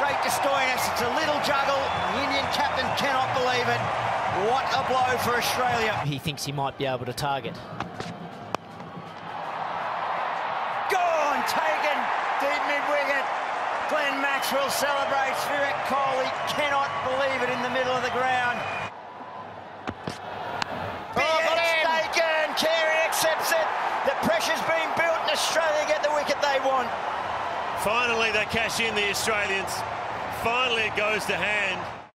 straight to Stoinis. It's a little juggle. The Indian captain cannot believe it. What a blow for Australia. He thinks he might be able to target. Gone, taken, deep mid-wicket. Glenn Maxwell celebrates. Virat Kohli cannot believe it in the middle of the ground. Taken. Carey accepts it. The pressure's been built and Australia get the wicket they want. Finally, they cash in, the Australians. Finally, it goes to hand.